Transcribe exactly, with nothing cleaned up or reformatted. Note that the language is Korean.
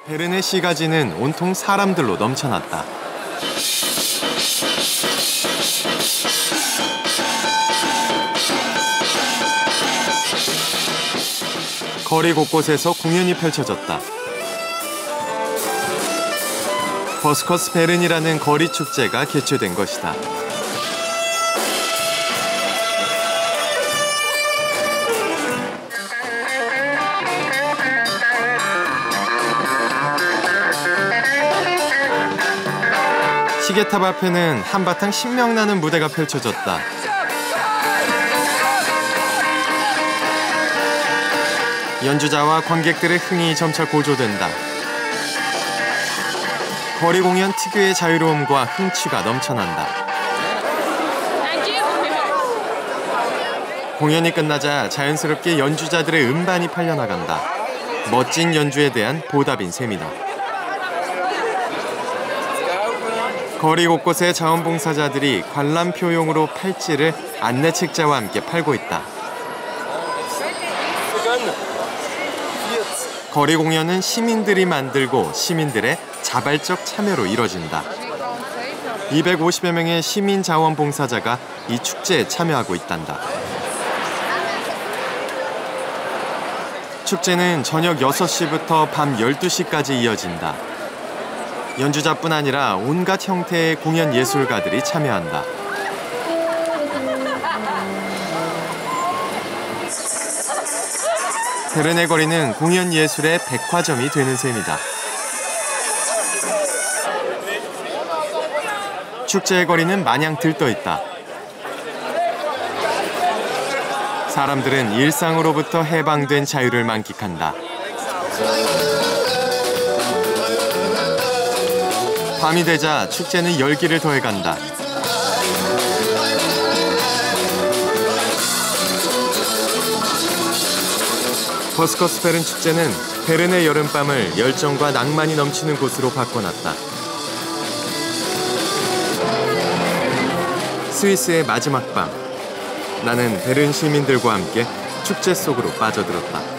베른의 시가지는 온통 사람들로 넘쳐났다. 거리 곳곳에서 공연이 펼쳐졌다. 버스커스 베른이라는 거리 축제가 개최된 것이다. 시계탑 앞에는 한바탕 신명나는 무대가 펼쳐졌다. 연주자와 관객들의 흥이 점차 고조된다. 거리 공연 특유의 자유로움과 흥취가 넘쳐난다. 공연이 끝나자 자연스럽게 연주자들의 음반이 팔려나간다. 멋진 연주에 대한 보답인 셈이다. 거리 곳곳의 자원봉사자들이 관람표용으로 팔찌를 안내책자와 함께 팔고 있다. 거리 공연은 시민들이 만들고 시민들의 자발적 참여로 이뤄진다. 이백오십여 명의 시민 자원봉사자가 이 축제에 참여하고 있단다. 축제는 저녁 여섯 시부터 밤 열두 시까지 이어진다. 연주자뿐 아니라 온갖 형태의 공연 예술가들이 참여한다. 베른의 거리는 공연 예술의 백화점이 되는 셈이다. 축제의 거리는 마냥 들떠있다. 사람들은 일상으로부터 해방된 자유를 만끽한다. 밤이 되자 축제는 열기를 더해간다. 버스커스 베른 축제는 베른의 여름밤을 열정과 낭만이 넘치는 곳으로 바꿔놨다. 스위스의 마지막 밤, 나는 베른 시민들과 함께 축제 속으로 빠져들었다.